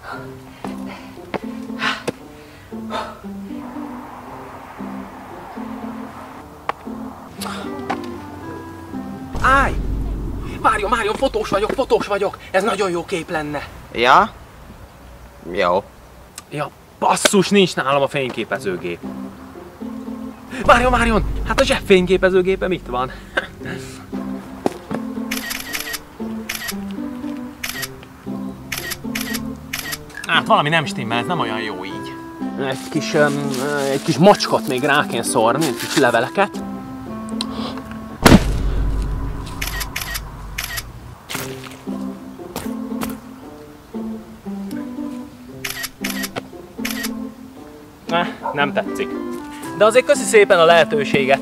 Állj! Várjon, fotós vagyok. Ez nagyon jó kép lenne. Ja? Jó. Ja, basszus, nincs nálam a fényképezőgép. Várjon! Hát a zsebfényképezőgépe itt van. Hát valami nem stimmel, ez nem olyan jó így. Egy kis macskot még rá kell szórni, egy kis leveleket. Nem tetszik. De azért köszi szépen a lehetőséget.